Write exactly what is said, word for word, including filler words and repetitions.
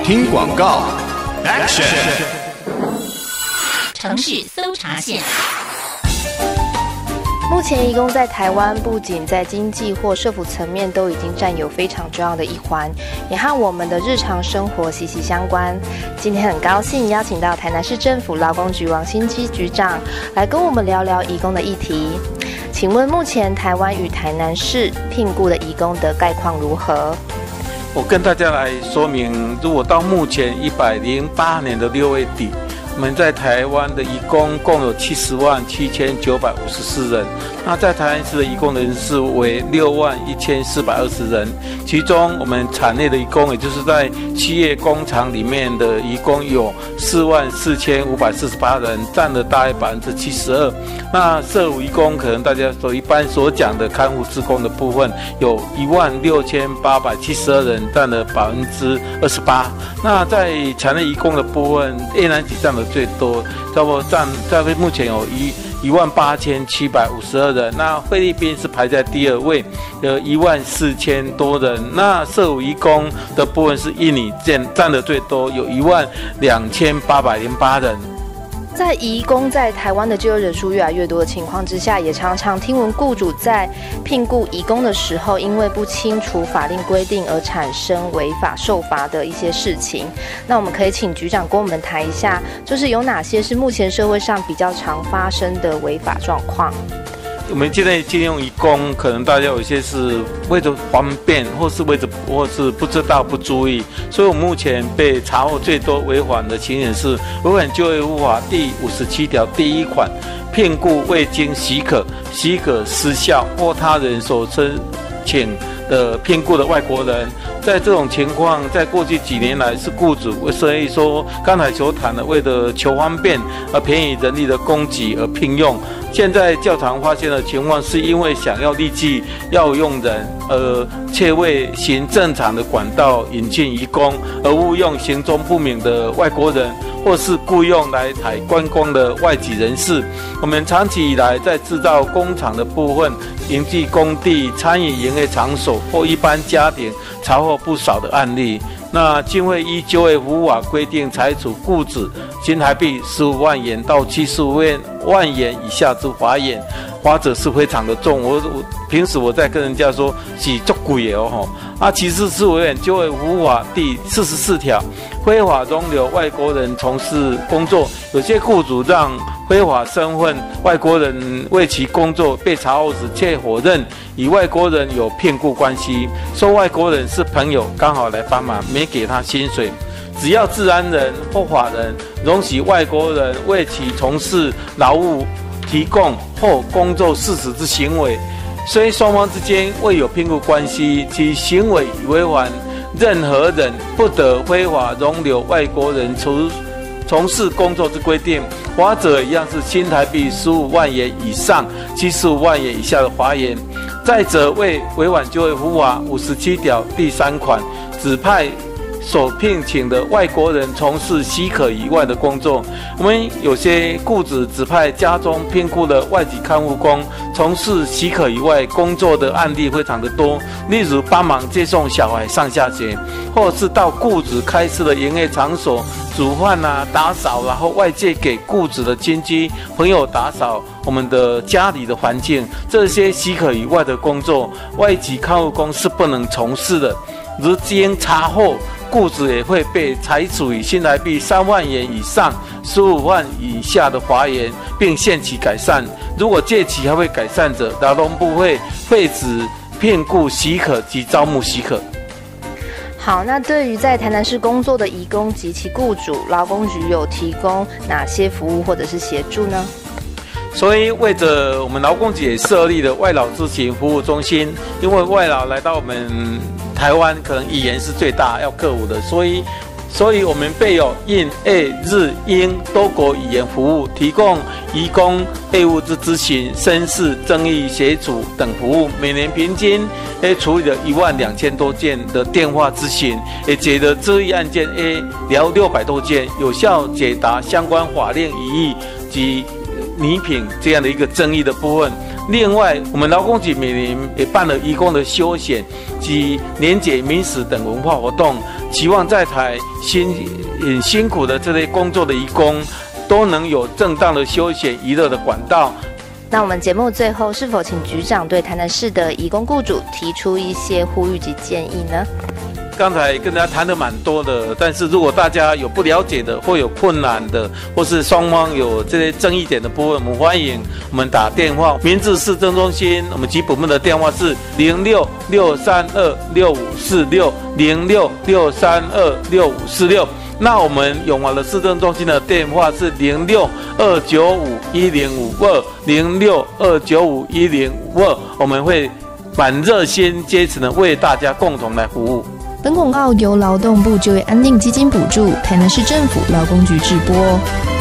听广告 ，Action！ 程序搜查线。 目前移工在台湾不仅在经济或社福层面都已经占有非常重要的一环，也和我们的日常生活息息相关。今天很高兴邀请到台南市政府劳工局王新基局长来跟我们聊聊移工的议题。请问目前台湾与台南市聘雇的移工的概况如何？ 我跟大家来说明，如果到目前一百零八年的六月底，我们在台湾的移工共有七十万七千九百五十四人，那在台南市的移工人数为六万一千四百二十人，其中我们产业的移工，也就是在企业工厂里面的移工有四万四千五百四十八人，占了大概百分之七十二。那社福移工可能大家所一般所讲的看护志工的部分，有一万六千八百七十二人，占了百分之二十八。那在产业移工的部分，越南籍占了最多，差不多占在目前有一一万八千七百五十二人。那菲律宾是排在第二位，有一万四千多人。那社福移工的部分是印尼占占的最多，有一万两千八百零八人。 在移工在台湾的就业人数越来越多的情况之下，也常常听闻雇主在聘雇移工的时候，因为不清楚法令规定而产生违法受罚的一些事情。那我们可以请局长跟我们谈一下，就是有哪些是目前社会上比较常发生的违法状况？ 我们现在禁用移工，可能大家有些是为了方便，或是为了或是不知道不注意，所以我们目前被查获最多违反的情形是违反就业服务法第五十七条第一款，聘雇未经许可、许可失效或他人所申请的聘雇的外国人。在这种情况，在过去几年来是雇主，所以说刚才所谈的，为了求方便而便宜人力的供给而聘用。现在较常发现的情况，是因为想要立即要用人，而却未行正常的管道引进移工，而误用行踪不明的外国人，或是雇用来台观光的外籍人士。我们长期以来在制造工厂的部分、营地工地、餐饮营业场所或一般家庭查获不少的案例。那经会依就业服务法规定，裁处雇主新台币十五万元到七十五万元以下之罚款，罚则是非常的重。我我平时我在跟人家说是足贵的哦吼。啊，其实是违反就业服务法第四十四条，非法容留外国人从事工作。有些雇主让非法身份外国人为其工作，被查获时却否认与外国人有聘雇关系，说外国人是朋友，刚好来帮忙，没给他薪水。只要自然人或法人容许外国人为其从事劳务提供或工作事实之行为，虽双方之间未有聘雇关系，其行为已违反任何人不得非法容留外国人从从事工作之规定，罚则一样是新台币十五万元以上七十五万元以下的罚款。再者，为违反就业服务法五十七条第三款，指派所聘请的外国人从事许可以外的工作。我们有些雇主指派家中聘雇的外籍看护工从事许可以外工作的案例非常的多，例如帮忙接送小孩上下学，或是到雇主开设的营业场所煮饭啊、打扫，然后外界给雇主的亲戚朋友打扫我们的家里的环境，这些许可以外的工作，外籍看护工是不能从事的。如经查获，雇主也会被裁处以新台币三万元以上十五万以下的罚款，并限期改善。如果届期还未改善者，劳动部会废止聘雇许可及招募许可。 好，那对于在台南市工作的移工及其雇主，劳工局有提供哪些服务或者是协助呢？ 所以为着我们劳工局也设立了外劳咨询服务中心，因为外劳来到我们台湾，可能语言是最大要克服的，所以所以我们备有印、越、日、英多国语言服务，提供移工业务之咨询、申事、争议协助等服务。每年平均也处理了一万两千多件的电话咨询，也解的争议案件也聊六百多件，有效解答相关法令疑义及拟品这样的一个争议的部分。另外，我们劳工局每年也办了移工的休闲及年节民俗等文化活动， 希望在台辛很辛苦的这类工作的移工，都能有正当的休闲娱乐的管道。 那我们节目最后是否请局长对台南市的移工雇主提出一些呼吁及建议呢？ 刚才跟大家谈的蛮多的，但是如果大家有不了解的，或有困难的，或是双方有这些争议点的部分，我们欢迎我们打电话。明治市政中心我们及部门的电话是零六六三二六五四六零六六三二六五四六。那我们永华的市政中心的电话是零六二九五一零五二零六二九五一零五二，我们会蛮热心竭诚的为大家共同来服务。 本广告由劳动部就业安定基金补助，台南市政府劳工局制播。